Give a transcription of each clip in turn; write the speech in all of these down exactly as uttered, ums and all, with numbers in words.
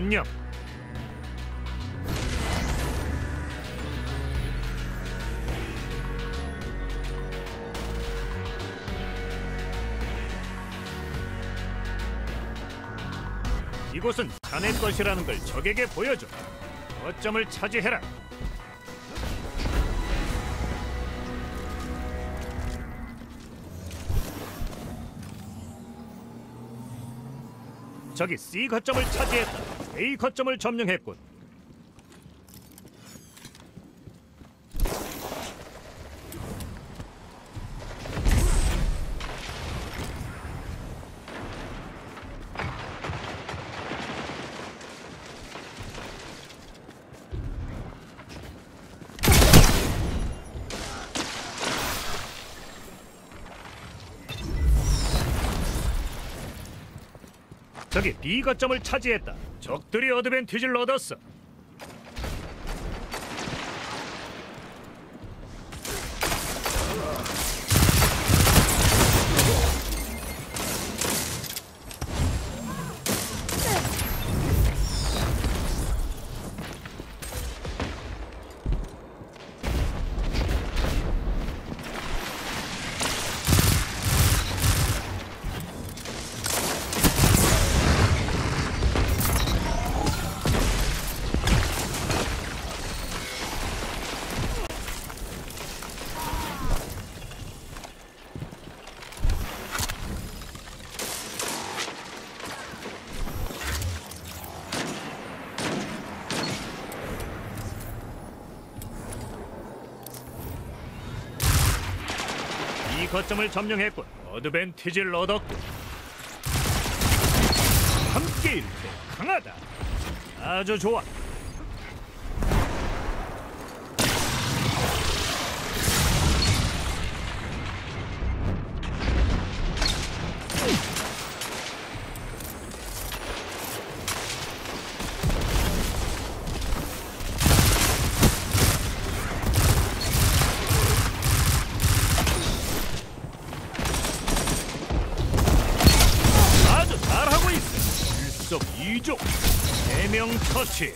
점령. 이곳은 자네 것이라는 걸 적에게 보여줘. 거점을 차지해라. 적이 C 거점을 차지했다. A 거점을 점령했군. 적이 B 거점을 차지했다. 적들이 어드밴티지를 얻었어. 이 거점을 점령했군. 어드밴티지를 얻었군. 함께일 때 강하다. 아주 좋아. 이족 세 명 처치.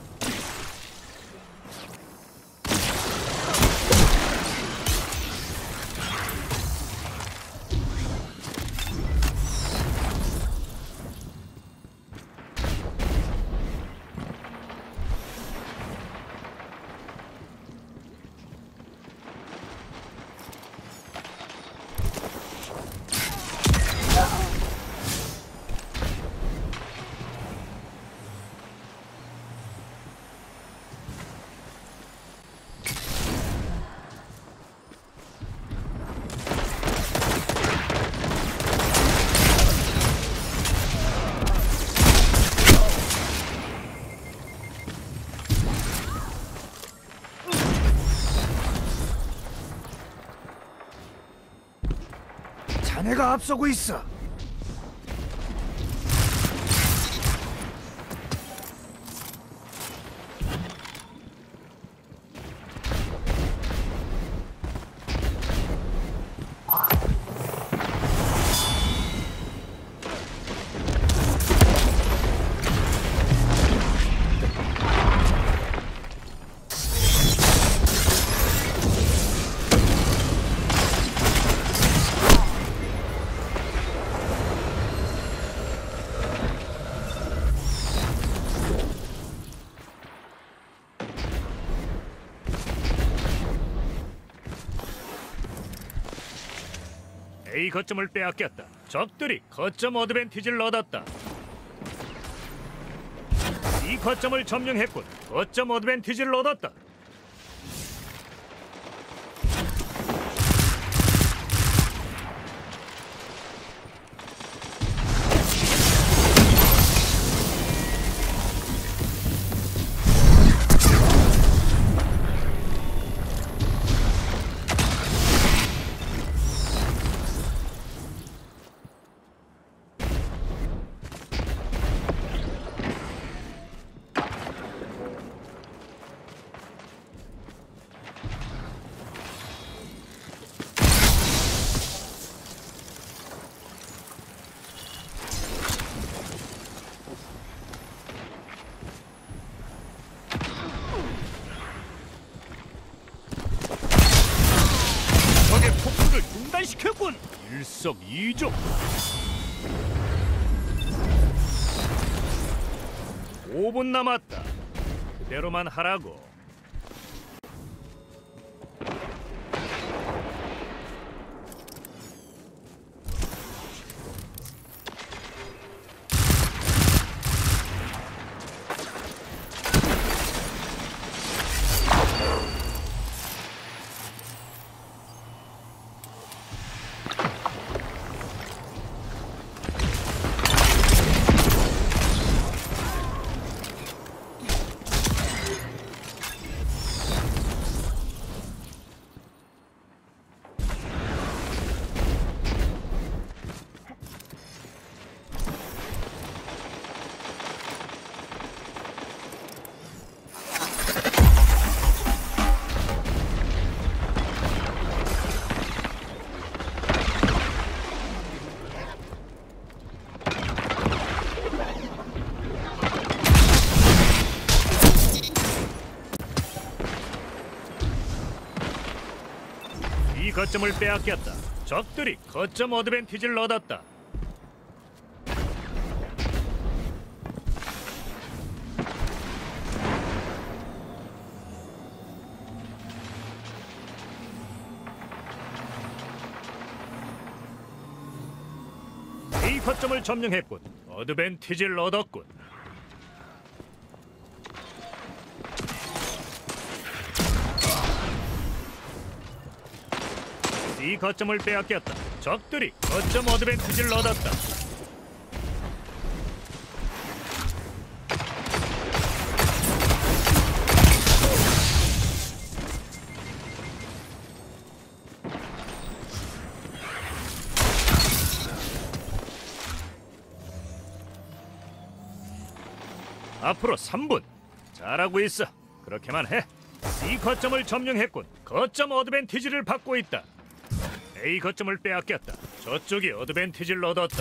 자네가 앞서고 있어. A 거점을 빼앗겼다. 적들이 거점 어드밴티지를 얻었다. 이 거점을 점령했군. 거점 어드밴티지를 얻었다. 일석이조. 오 분 남았다. 그대로만 하라고. 이 거점을 빼앗겼다. 적들이 거점 어드밴티지를 얻었다. 이 거점을 점령했군. 어드밴티지를 얻었군. 이 거점을 빼앗겼다. 적들이 거점 어드밴티지를 얻었다. 앞으로 삼 분. 잘하고 있어. 그렇게만 해. 이 거점을 점령했군. 거점 어드밴티지를 받고 있다. A 거점을 빼앗겼다. 저쪽이 어드밴티지를 얻었다.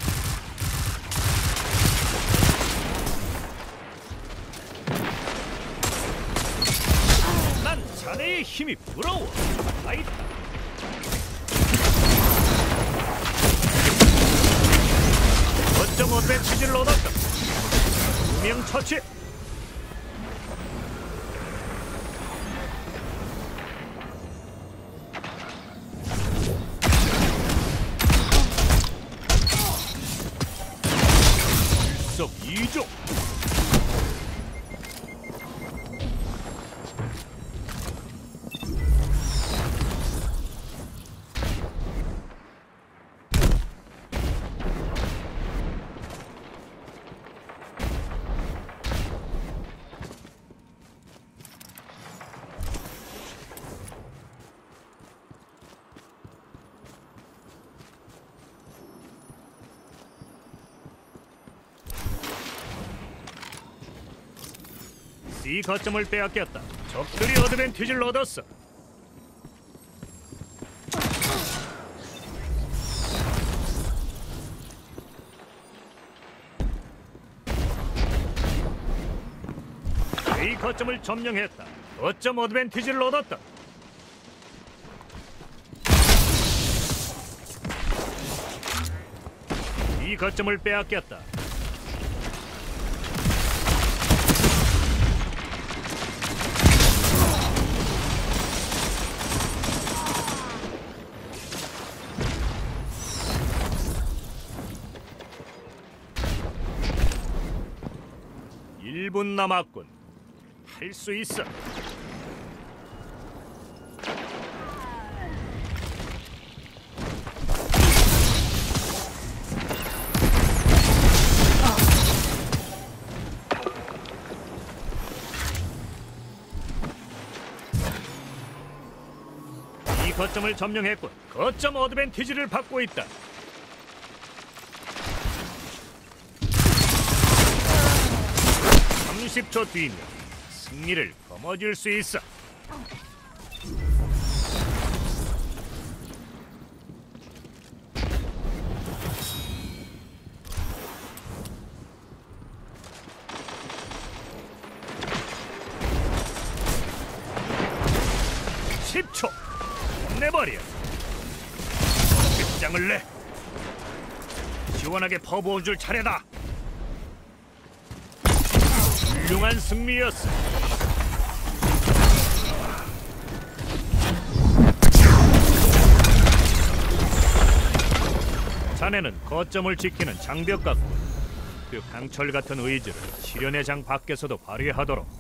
난 자네의 힘이 부러워. 아이다. 거점 어드밴티지를 얻었다. 두 명 처치. 일석이조. 이 거점을 빼앗겼다. 적들이 어드밴티지를 얻었어. 이 거점을 점령했다. 거점 어드밴티지를 얻었다. 이 거점을 빼앗겼다. 일 분 남았군. 할 수 있어. 이 거점을 점령했군. 거점 어드밴티지를 받고 있다. 삼십 초 뒤면 승리를 거머쥘 수 있어. 십 초. 내버려. 끝장을 내. 시원하게 퍼부어줄 차례다. 훌륭한 승리였어. 자네는 거점을 지키는 장벽 같고 그 강철 같은 의지를 실현의 장 밖에서도 발휘하도록